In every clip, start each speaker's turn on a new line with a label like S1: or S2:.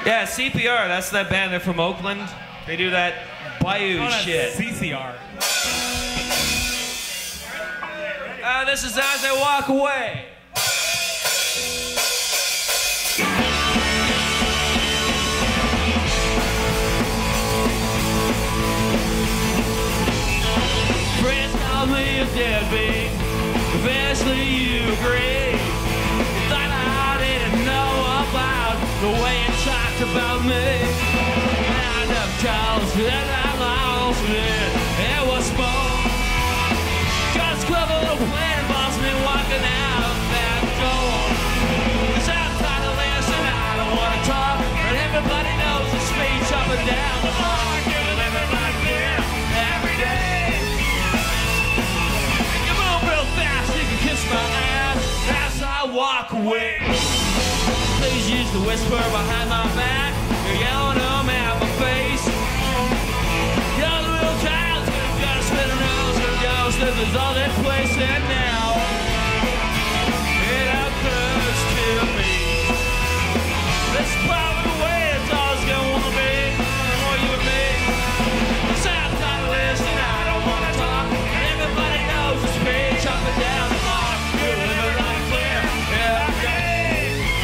S1: Yeah, CPR, that's that band. They're from Oakland. They do that Bayou shit.
S2: CCR.
S1: This is As I Walk Away. Friends call me a deadbeat. Eventually you agree. You thought I didn't know about the way you talked about me. I never calls that I lost it. It was more. Just clever little plan involves me walking out that door. 'Cause I'm tired of this and I don't want to talk. But everybody knows the speech up and down the hall. You're living like this every day. You move real fast, you can kiss my ass as I walk away. Please use the whisper behind my back. You're yelling at my face. You're the real child's gonna go spin around, gonna go slip this all that place and now it occurs to me. This is probably the way it's always gonna wanna be for you and me. The sound title is and I don't wanna talk. And everybody knows the speech up and down the block. You're living right clear every day.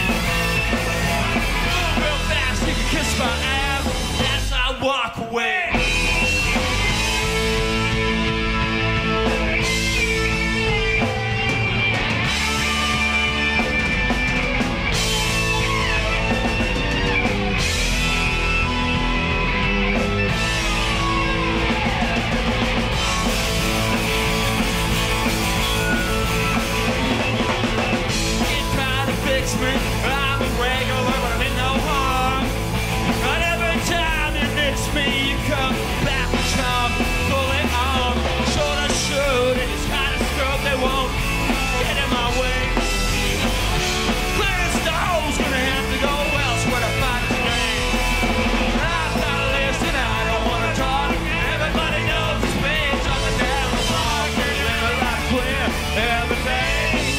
S1: Move real fast, you can kiss my ass as I walk away. I'm a regular, but I mean no harm. But every time you nix me, you come back with charm. Fully armed, shoulder shoot, and it's kind of stroke they won't get in my way. Clearance the hole's gonna have to go elsewhere to find its name. I've got a list and I don't wanna talk. Everybody knows the speech up and down the block. You're living right clear every day.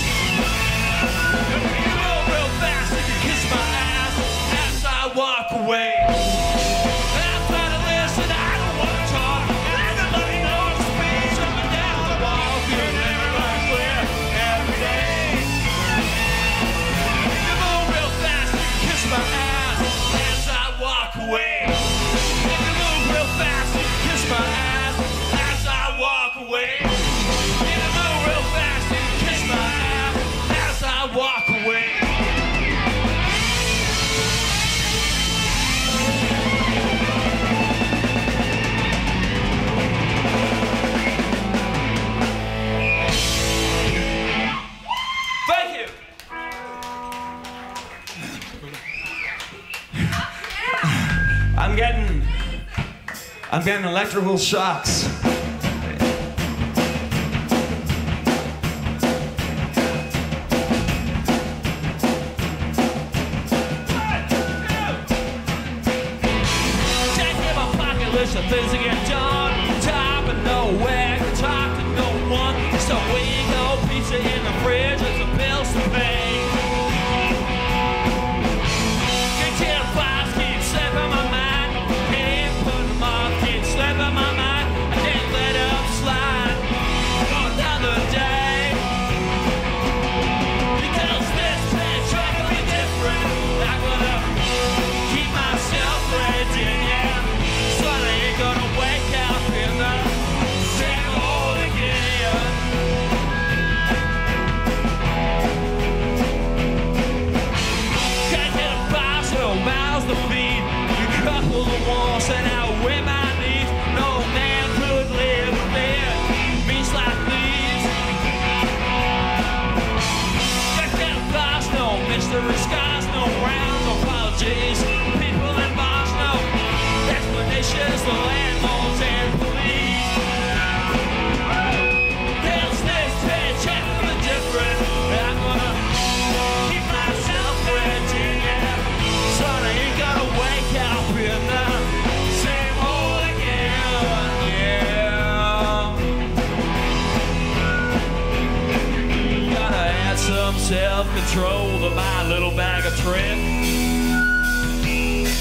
S1: Walk away. I'm trying to listen, I don't want to talk. Everybody knows the speech up and down the wall. You're living right clear every day. You move real fast, you can kiss my ass as I walk away. If you move real fast, you can kiss my ass as I walk away. If you move real fast, you can kiss my ass as I walk away. I'm getting electrical shocks. Checking my pocket list of things to get done. Time and nowhere, talk to no one. So we go, pizza in the fridge with some bills to pay. And out where my knees, no man could live there. Means like these. Check out class, no mystery skies, no rounds, no apologies. People and bars, no explanations. The landlords and police. Hell's this pay, check for the different. I'm gonna keep myself ready, yeah. Son, I ain't gonna wake up in the some self-control to my little bag of tricks.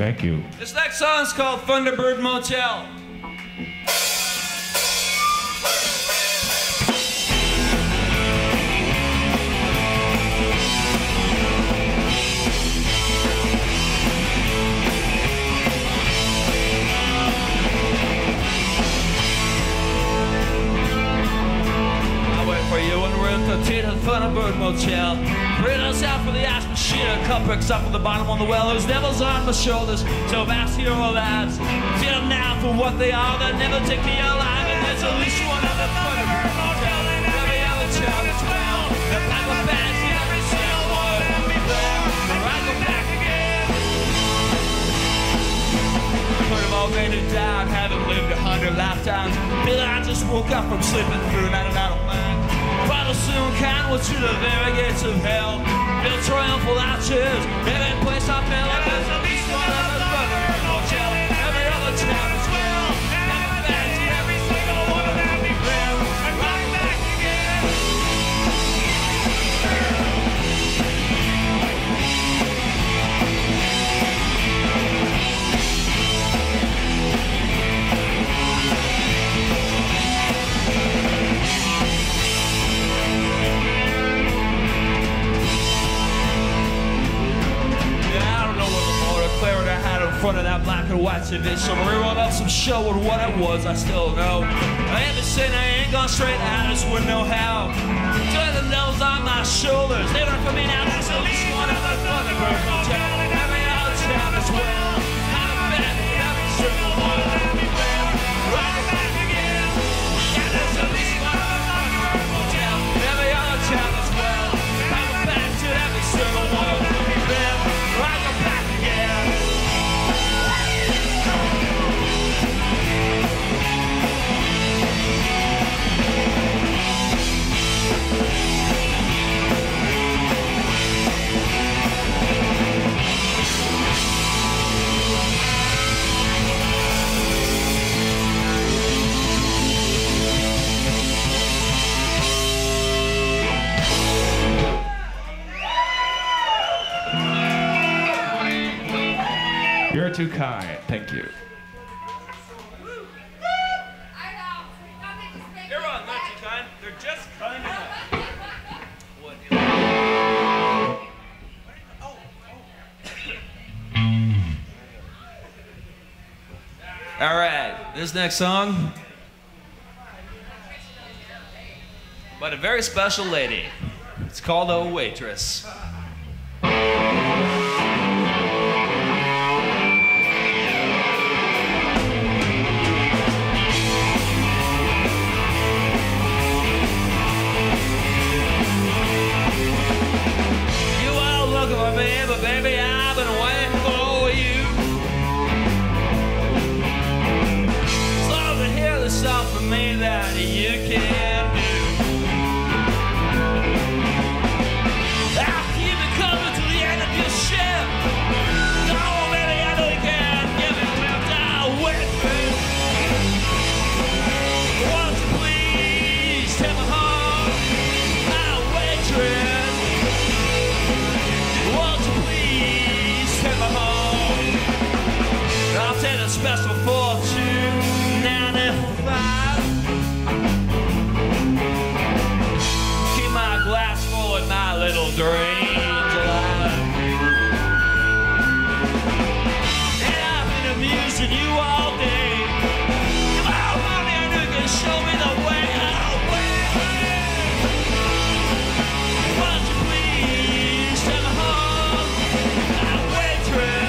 S2: Thank you.
S1: This next song is called Thunderbird Motel. For you and we're in the Thunderbird Motel. Rid us out for the ice machine, a cup breaks up at the bottom on the well. There's devils on my shoulders, so vast hero lads. See them now for what they are, they'll never take me alive. And there's at least one other Thunderbird Motel. Every other child as well. They're like a fancy, every single one will be there. I go back again. Put them all men who died, haven't lived 100 lifetimes. Feel I just woke up from sleeping through night and out of mind. Father soon can to the very gates of hell. Feel triumphal arches, every place I feel like there's at least one other Thunderbird Motel. Every other town as well. Every fancy, every single one of them be fair. And right back again. Front of that black and white TV, so we run up some show with what it was, I still know. I ain't been saying I ain't gone straight out, I just wouldn't know how. Join the nose on my shoulders, living for me now, there's at least one other Thunderbird Motel. Every other town as well. I'm a fan, every single one of them be fair. Right back again. Yeah, there's at least one other Thunderbird Motel. Every other town as well. I'm a fan to every single one of them be fair. Right back again.
S2: You're too kind. Thank you.
S1: They're not too kind. They're just kind enough. All right, this next song by a very special lady. It's called "Oh Waitress." Baby, I've been waiting for you. So to hear the song from me that you can do. I'll keep it coming to the end of your shift. Go on, baby, I know you can. Give me a lift, I'll wait for you. Won't you please take me home, my waitress? I'll take a special for $2.95. Keep my glass full and my little dreams alive. And I've been amusing you all day. Come on, honey, and you can show me the way. I'll wait. Won't you please take me home, my waitress?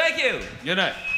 S1: Thank you.
S2: Good night.